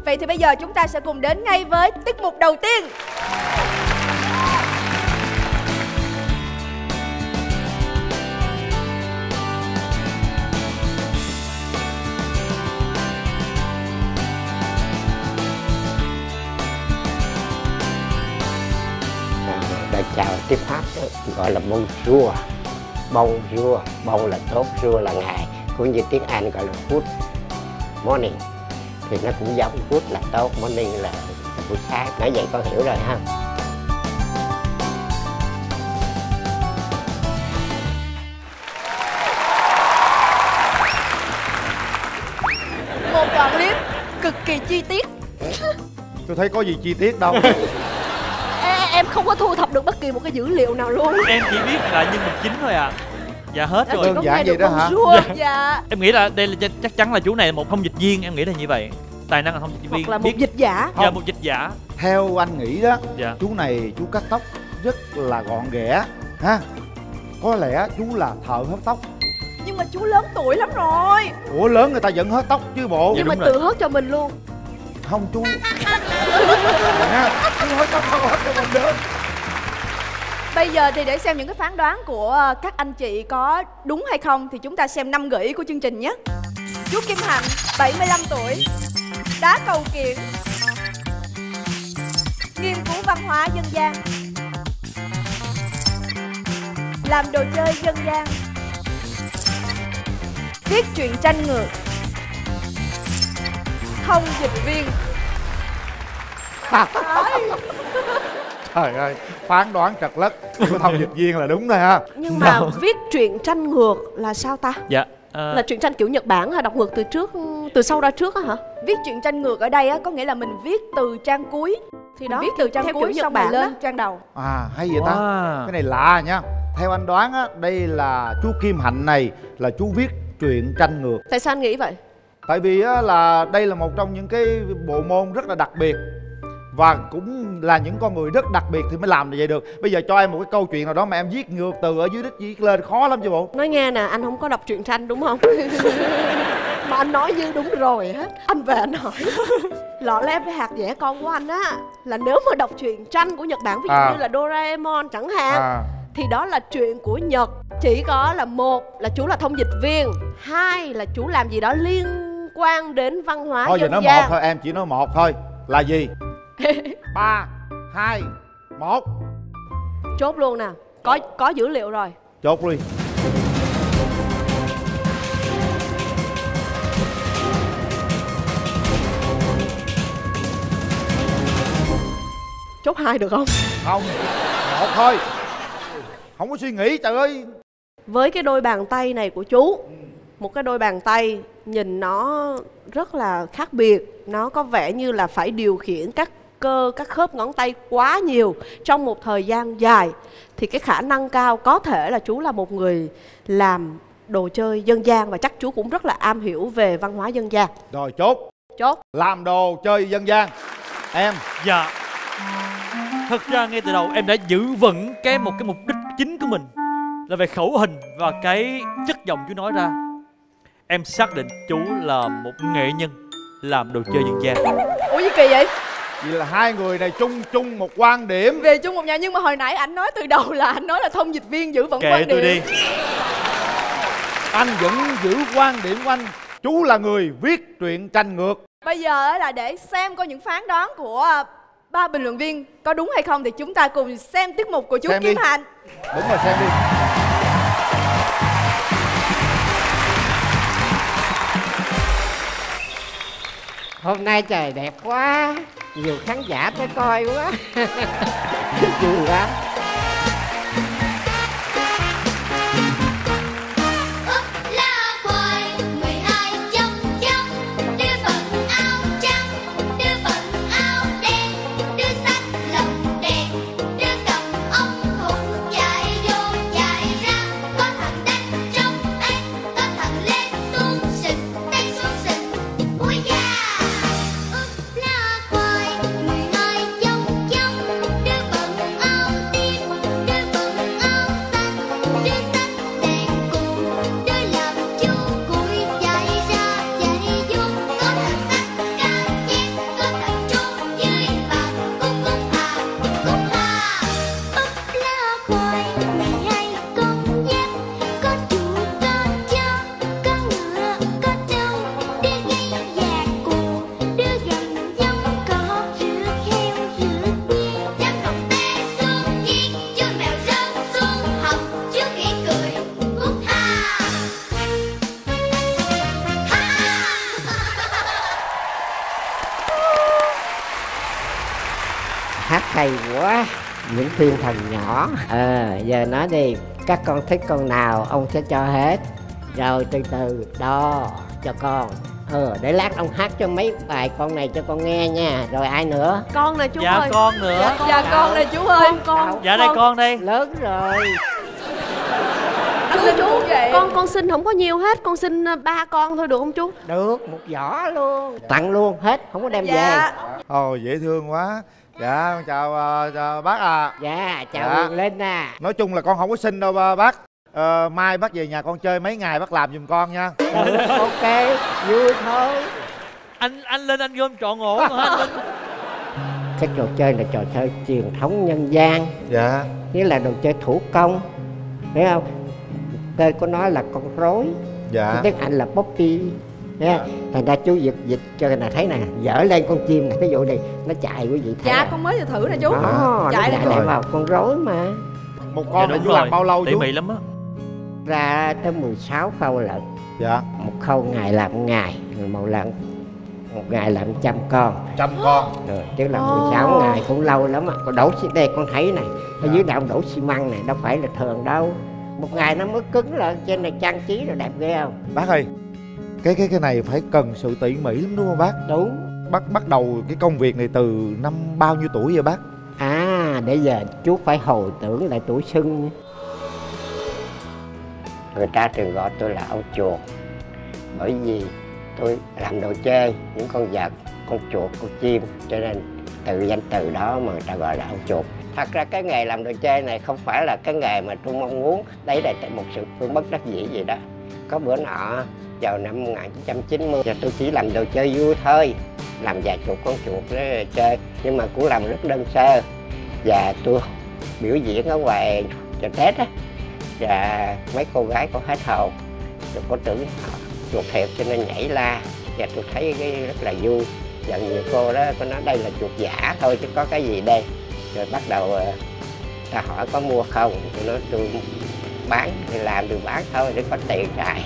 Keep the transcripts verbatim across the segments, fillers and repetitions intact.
Vậy thì bây giờ chúng ta sẽ cùng đến ngay với tiết mục đầu tiên. Để chào tiếng Pháp gọi là bonjour, bonjour, bon là tốt, jour là ngày, cũng như tiếng Anh gọi là good morning, thì nó cũng giống good là tốt, morning là buổi sáng. Nói vậy con hiểu rồi ha. Một đoạn clip cực kỳ chi tiết. Tôi thấy có gì chi tiết đâu. Em không có thu thập được bất kỳ một cái dữ liệu nào luôn. Em chỉ biết là nhân vật chính thôi à. Dạ hết rồi. Đơn giản vậy đó hả? Dạ. Dạ. Em nghĩ là đây là chắc chắn là chú này là một thông dịch viên, em nghĩ là như vậy. Tài năng là thông dịch viên. Hoặc là một biết... dịch giả. Dạ, một dịch giả. Theo anh nghĩ đó, dạ. chú này chú cắt tóc rất là gọn ghẽ ha. Có lẽ chú là thợ hớt tóc. Nhưng mà chú lớn tuổi lắm rồi. Ủa lớn người ta vẫn hớt tóc chứ bộ. Nhưng mà tự hớt cho mình luôn. Không chú. Chú hớt tóc không hớt cho mình được. Bây giờ thì để xem những cái phán đoán của các anh chị có đúng hay không thì chúng ta xem năm gợi ý của chương trình nhé. Chú Kim Hạnh, bảy mươi lăm tuổi, đá cầu kiển, nghiên cứu văn hóa dân gian, làm đồ chơi dân gian, viết truyện tranh ngược, thông dịch viên. Trời ơi, phán đoán trật lất của thông dịch viên là đúng rồi ha. Nhưng mà viết truyện tranh ngược là sao ta? Dạ uh... là truyện tranh kiểu Nhật Bản hả? Đọc ngược từ trước, từ sau ra trước á hả? Viết truyện tranh ngược ở đây á có nghĩa là mình viết từ trang cuối. Thì đó, viết từ trang theo cuối kiểu xong Nhật rồi Bản lên đó. trang đầu. À hay vậy ta. Wow. Cái này lạ nha. Theo anh đoán á, đây là chú Kim Hạnh này là chú viết truyện tranh ngược. Tại sao anh nghĩ vậy? Tại vì á, là đây là một trong những cái bộ môn rất là đặc biệt. Và cũng là những con người rất đặc biệt thì mới làm như vậy được. Bây giờ cho em một cái câu chuyện nào đó mà em viết ngược từ ở dưới đít viết lên khó lắm chứ bộ. Nói nghe nè, anh không có đọc truyện tranh đúng không? Mà anh nói như đúng rồi hết. Anh về anh hỏi lọ lem với hạt dẻ con của anh á, là nếu mà đọc truyện tranh của Nhật Bản, ví dụ à. như là Doraemon chẳng hạn, à. thì đó là truyện của Nhật. Chỉ có là một là chú là thông dịch viên, hai là chú làm gì đó liên quan đến văn hóa thôi dân giờ nói gian. một thôi, em chỉ nói một thôi. Là gì? Ba, hai, một. Chốt luôn nè. Có có dữ liệu rồi. Chốt đi. Chốt hai được không? Không, một thôi. Không có suy nghĩ, trời ơi. Với cái đôi bàn tay này của chú, một cái đôi bàn tay nhìn nó rất là khác biệt. Nó có vẻ như là phải điều khiển các cơ, các khớp ngón tay quá nhiều trong một thời gian dài. Thì cái khả năng cao có thể là chú là một người làm đồ chơi dân gian. Và chắc chú cũng rất là am hiểu về văn hóa dân gian. Rồi chốt. Chốt. Làm đồ chơi dân gian. Em. Dạ. Thật ra ngay từ đầu em đã giữ vững cái một cái mục đích chính của mình là về khẩu hình và cái chất giọng chú nói ra. Em xác định chú là một nghệ nhân làm đồ chơi dân gian. Ủa gì kỳ vậy? Vậy là hai người này chung chung một quan điểm. Về chung một nhà, nhưng mà hồi nãy ảnh nói từ đầu là anh nói là thông dịch viên giữ vững Kệ quan điểm. tôi đi. Anh vẫn giữ quan điểm của anh. Chú là người viết truyện tranh ngược. Bây giờ là để xem coi những phán đoán của ba bình luận viên có đúng hay không thì chúng ta cùng xem tiết mục của chú Xem Kim đi. Hạnh. Đúng rồi, xem đi. Hôm nay trời đẹp quá, nhiều khán giả tới coi quá. Vui quá. Đưa bận áo hay quá. Những thiên thần nhỏ. Ờ à, giờ nói đi, các con thích con nào ông sẽ cho hết. Rồi từ từ đo cho con. Ờ để lát ông hát cho mấy bài con này cho con nghe nha. Rồi ai nữa? Con nè chú dạ ơi. con nữa. Dạ con, Dạ con nè chú ơi. Con con. Dạ đây con đây. Lớn rồi. Chú chú vậy. Con con xin không có nhiều hết, con xin ba con thôi được không chú? Được, một giỏ luôn. Tặng luôn hết, không có đem Dạ. về. Ồ dễ thương quá. Dạ con chào, uh, chào bác à. Dạ chào Dạ. Quyền Linh à. Nói chung là con không có xin đâu ba- bác. Ờ, mai bác về nhà con chơi mấy ngày bác làm giùm con nha. Được, ok, vui thôi. Anh anh lên anh gom trọn ổ hả anh Linh? Cái trò chơi là trò chơi truyền thống nhân gian. Dạ. Nghĩa là đồ chơi thủ công. Thấy không? Tên của nó là con rối. Dạ. Tiếng Anh là Poppy. Nha. Thành ra chú dịch dịch cho là thấy nè, dở lên con chim này, ví dụ này nó chạy quý vị thấy. Dạ nè. con mới vừa thử nè chú. Đó, Chạy nó nè chạy chú. vào con rối mà. Một con Dạ, này đúng chú rồi. làm bao lâu Tỉ chú? mỉ lắm á. Ra tới mười sáu khâu lận. Dạ. Một khâu ngày làm một ngày, một lần một ngày làm trăm con. Trăm con. Rồi, chứ là mười sáu ngày cũng lâu lắm á. Còn đổ xi đây con thấy này, ở dưới nào đổ xi măng này đâu phải là thường đâu. Một ngày nó mới cứng lên, trên này trang trí rồi đẹp ghê không? Bác ơi, cái cái cái này phải cần sự tỉ mỉ lắm đúng không bác? Đúng. Bác bắt đầu cái công việc này từ năm bao nhiêu tuổi vậy bác? À, để giờ chú phải hồi tưởng lại tuổi xuân. Người ta thường gọi tôi là ông chuột. Bởi vì tôi làm đồ chơi, những con vật, con chuột, con chim. Cho nên từ danh từ đó mà người ta gọi là ông chuột. Thật ra cái nghề làm đồ chơi này không phải là cái nghề mà tôi mong muốn. Đấy là một sự tôi bất đắc dĩ gì đó. Có bữa nọ vào năm một nghìn chín trăm chín mươi, tôi chỉ làm đồ chơi vui thôi. Làm vài chục con chuột để chơi, nhưng mà cũng làm rất đơn sơ. Và tôi biểu diễn ở ngoài chợ Tết á, và mấy cô gái có hết hồn, rồi có tưởng chuột thiệt cho nên nhảy la, và tôi thấy cái rất là vui. Và nhiều cô đó có nói đây là chuột giả thôi chứ có cái gì đây. Rồi bắt đầu ta hỏi có mua không, tôi nói tôi bán thì làm được bán thôi để có tiền xài.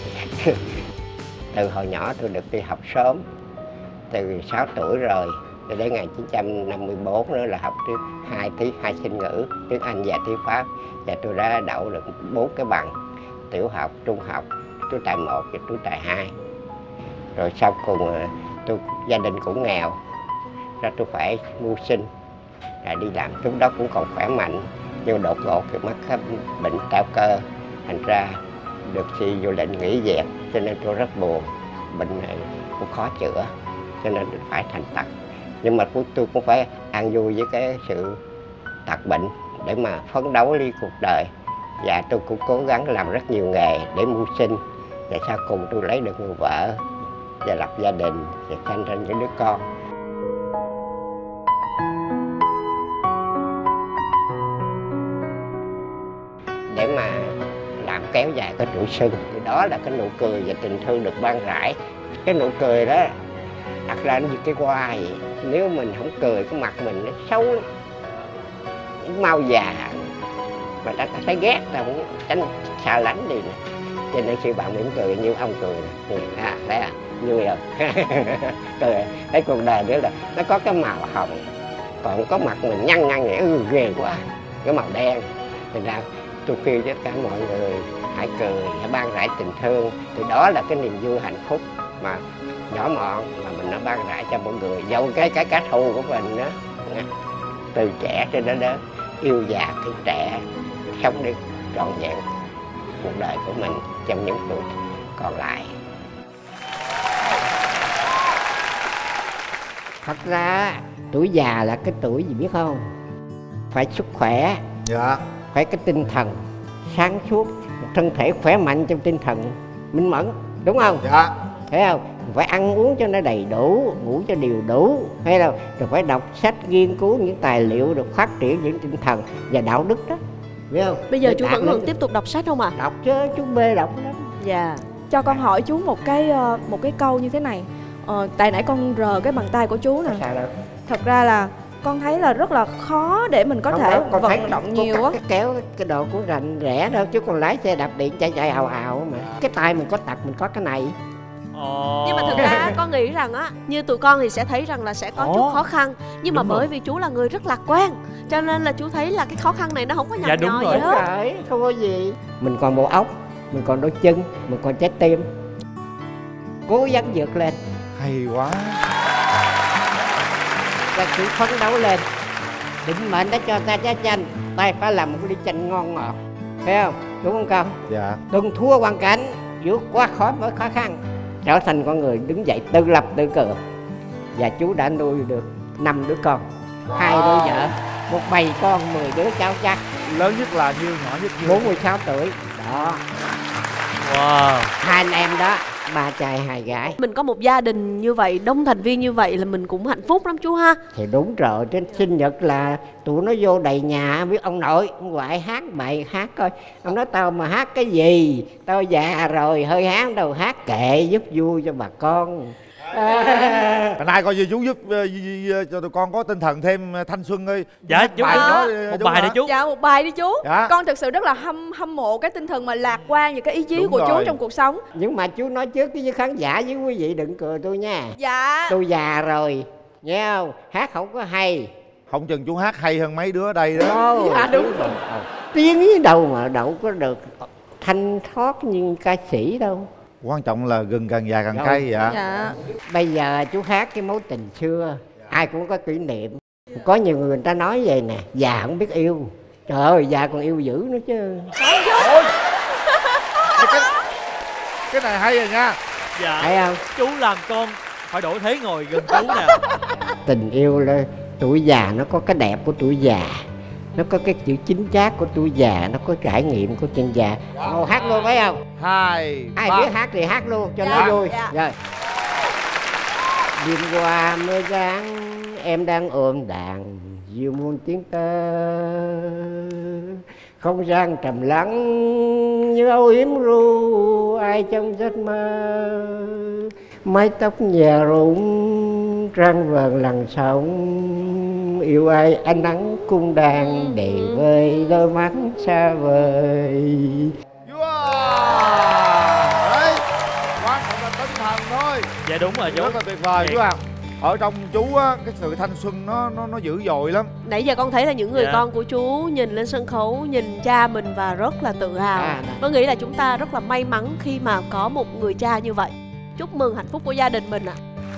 Từ hồi nhỏ tôi được đi học sớm, từ sáu tuổi rồi, rồi đến một nghìn chín trăm năm mươi tư nữa là học tiếng hai tiếng hai sinh ngữ, tiếng Anh và tiếng Pháp, và tôi đã đậu được bốn cái bằng tiểu học, trung học, trú tài một và trú tài hai. Rồi sau cùng tôi gia đình cũng nghèo, ra tôi phải mưu sinh, là đi làm. Lúc đó cũng còn khỏe mạnh, nhưng đột ngột thì mắc bệnh teo cơ, thành ra được suy vô lệnh nghỉ việc, cho nên tôi rất buồn. Bệnh này cũng khó chữa, cho nên phải thành tật. Nhưng mà tôi cũng phải an vui với cái sự tật bệnh để mà phấn đấu đi cuộc đời. Và tôi cũng cố gắng làm rất nhiều nghề để mưu sinh. Và sau cùng tôi lấy được người vợ và lập gia đình và sanh ra những đứa con. Để mà làm kéo dài cái tuổi xuân thì đó là cái nụ cười và tình thương được ban rãi. Cái nụ cười đó đặt ra nó như cái hoa vậy. Nếu mình không cười, cái mặt mình nó xấu lắm, nó mau già, mà ta thấy ghét, ta cũng tránh xa lánh đi nè. Cho nên khi bạn mỉm cười như ông cười nè, à, thấy à, vui rồi. Cười, thấy cuộc đời nữa là nó có cái màu hồng, còn có mặt mình nhăn nhăn nhẹ, ừ, ghê quá, cái màu đen. Thành ra tôi kêu tất cả mọi người hãy cười, hãy ban rãi tình thương, thì đó là cái niềm vui hạnh phúc mà nhỏ mọn mà mình nó ban rãi cho mọi người. Dẫu cái cái cá thù của mình đó, từ trẻ cho đến lớn, yêu già thương trẻ, sống đi trọn vẹn cuộc đời của mình trong những tuổi còn lại. Thật ra tuổi già là cái tuổi gì biết không? Phải sức khỏe, Dạ. phải cái tinh thần sáng suốt, một thân thể khỏe mạnh trong tinh thần minh mẫn, đúng không? Dạ. Thấy không? Phải ăn uống cho nó đầy đủ, ngủ cho điều đủ, hay là rồi phải đọc sách, nghiên cứu những tài liệu được phát triển những tinh thần và đạo đức đó, biết không? Bây giờ Để chú đạt vẫn lên- còn tiếp tục đọc sách không ạ? đọc chứ, chú mê đọc lắm. Dạ. Cho con hỏi chú một cái ờ, một cái câu như thế này. Ờ, tại nãy con rờ cái bàn tay của chú nè. Sao đâu? Thật ra là con thấy là rất là khó để mình có Không thể đâu, con thấy vận động cô nhiều cắt á. cái kéo cái đồ của rành rẻ đâu, chứ còn lái xe đạp điện chạy chạy ào ào mà. Cái tay mình có tật, mình có cái này. Ồ. Nhưng mà thực ra con nghĩ rằng á, như tụi con thì sẽ thấy rằng là sẽ có Ồ. chút khó khăn. Nhưng mà Đúng bởi rồi. vì chú là người rất lạc quan, cho nên là chú thấy là cái khó khăn này nó không có nhằm Dạ, đúng nhò rồi. gì hết. Trời, không có gì. Mình còn bộ óc, mình còn đôi chân, mình còn trái tim. Cố gắng vượt lên. Hay quá. Ta cứ phấn đấu lên. Định mệnh đã cho ta trái chanh, ta phải làm một ly chanh ngon ngọt, phải không? Đúng không con? Dạ. Đừng thua hoàn cảnh, vượt qua khỏi mỗi khó khăn, trở thành con người đứng dậy tự lập tự cường. Và chú đã nuôi được năm đứa con, hai đứa vợ, một bầy con, mười đứa cháu chắc. Lớn nhất là Như, nhỏ nhất Như. bốn mươi sáu tuổi. Đó, Wow. hai anh em đó, ba trai hai gái. Mình có một gia đình như vậy, đông thành viên như vậy là mình cũng hạnh phúc lắm chú ha. Thì đúng rồi, trên sinh nhật là tụi nó vô đầy nhà, biết ông nội, ông ngoại hát bài hát coi. Ông nói tao mà hát cái gì, tao già rồi, hơi hán đâu, hát kệ giúp vui cho bà con. À. Hôm nay coi như chú giúp uh, cho tụi con có tinh thần thêm thanh xuân ơi. Dạ, Hát chú bài ơi, đó, một chú bài hả? đi chú. Dạ một bài đi chú. Dạ. Con thực sự rất là hâm hâm mộ cái tinh thần mà lạc quan và cái ý chí Đúng của rồi. chú trong cuộc sống. Nhưng mà chú nói trước với khán giả với quý vị đừng cười tôi nha. Dạ. Tôi già rồi, nghe không? Hát không có hay. Không chừng chú hát hay hơn mấy đứa ở đây đó. Đâu, Dạ, đúng rồi. Tiếng gì đâu mà đâu có được thanh thoát như ca sĩ đâu. Quan trọng là gừng càng già càng Rồi. cay dạ. Dạ. Bây giờ chú hát cái mối tình xưa, ai cũng có kỷ niệm. Có nhiều người, người ta nói vậy nè, già không biết yêu. Trời ơi, già còn yêu dữ nữa chứ. cái, cái này hay rồi nha. Dạ. Thấy không? Chú làm con phải đổi thế ngồi gần chú nè. Tình yêu là tuổi già, nó có cái đẹp của tuổi già, nó có cái chữ chính xác của tuổi già, nó có trải nghiệm của chân già. Ngồi hát luôn phải không? Hai, Ai ba. biết hát thì hát luôn cho Dạ, nó vui. dạ. Rồi. Đêm qua mưa giăng, em đang ôm đàn diệu muôn tiếng tơ. Không gian trầm lắng như âu yếm ru ai trong giấc mơ. Mái tóc nhà rụng trăng vờn lằn sóng. Yêu ai ánh nắng cung đàn để vơi đôi mắt xa vời. Wow. Đấy, quan trọng là tinh thần thôi. Dạ đúng rồi chú. Rất là tuyệt vời Thiệt. chú ạ. Ở trong chú á, cái sự thanh xuân nó nó nó dữ dội lắm. Nãy giờ con thấy là những người Dạ. con của chú nhìn lên sân khấu, nhìn cha mình và rất là tự hào. À, nè. Con nghĩ là chúng ta rất là may mắn khi mà có một người cha như vậy. Chúc mừng hạnh phúc của gia đình mình ạ.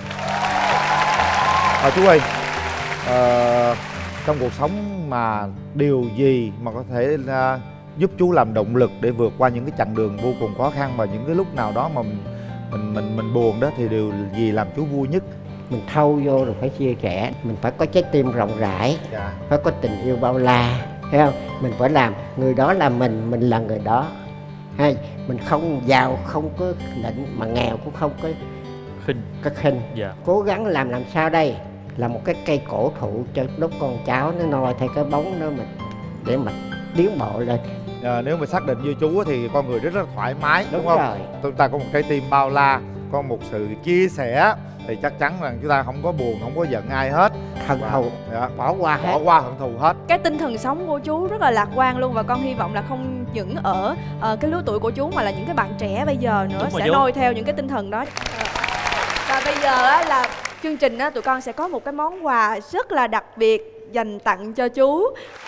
À, chú ơi, ờ, trong cuộc sống mà điều gì mà có thể là giúp chú làm động lực để vượt qua những cái chặng đường vô cùng khó khăn, và những cái lúc nào đó mà mình mình mình, mình buồn đó, thì điều gì làm chú vui nhất? Mình thâu vô rồi phải chia sẻ, mình phải có trái tim rộng rãi, Dạ. phải có tình yêu bao la, thấy không? Mình phải làm người đó là mình, mình là người đó. Hay mình không giàu không có nịnh, mà nghèo cũng không có Khinh. có khinh. Dạ. Cố gắng làm làm sao đây là một cái cây cổ thụ cho đốt con cháu nó noi theo cái bóng đó, mình để mà tiến bộ lên. À, nếu mà xác định như chú á, thì con người rất rất thoải mái, đúng, Đúng không? rồi. Chúng ta có một trái tim bao la, có một sự chia sẻ, thì chắc chắn rằng chúng ta không có buồn, không có giận ai hết. Thân Và- thù dạ, bỏ qua bỏ hết. qua hận thù hết. Cái tinh thần sống của chú rất là lạc quan luôn, và con hy vọng là không những ở ờ, cái lứa tuổi của chú mà là những cái bạn trẻ bây giờ nữa Đúng rồi sẽ chú. noi theo những cái tinh thần đó. Ờ. Và bây giờ á, là chương trình á, tụi con sẽ có một cái món quà rất là đặc biệt dành tặng cho chú.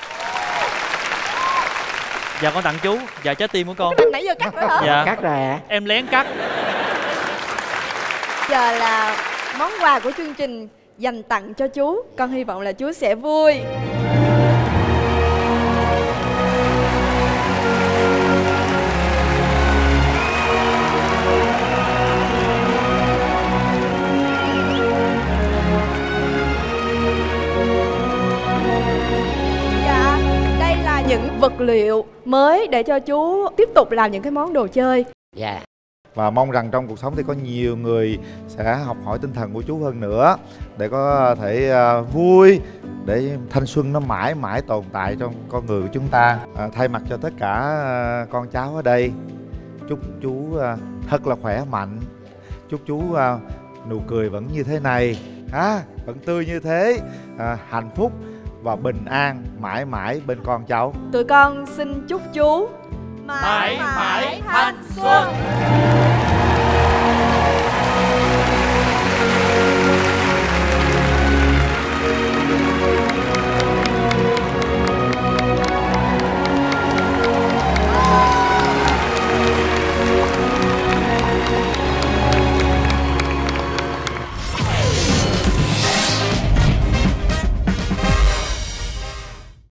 Dạ con tặng chú. Dạ trái tim của con. Nãy giờ cắt nữa hả? Dạ. Cắt rồi hả? Em lén cắt. Giờ là món quà của chương trình dành tặng cho chú. Con hy vọng là chú sẽ vui. Dạ, đây là những vật liệu mới để cho chú tiếp tục làm những cái món đồ chơi. Dạ. Và mong rằng trong cuộc sống thì có nhiều người sẽ học hỏi tinh thần của chú hơn nữa, để có thể uh, vui, để thanh xuân nó mãi mãi tồn tại trong con người của chúng ta. À, thay mặt cho tất cả uh, con cháu ở đây, chúc chú uh, thật là khỏe mạnh, chúc chú uh, nụ cười vẫn như thế này, à, vẫn tươi như thế, uh, hạnh phúc và bình an mãi mãi bên con cháu. Tụi con xin chúc chú Mãi mãi thanh xuân.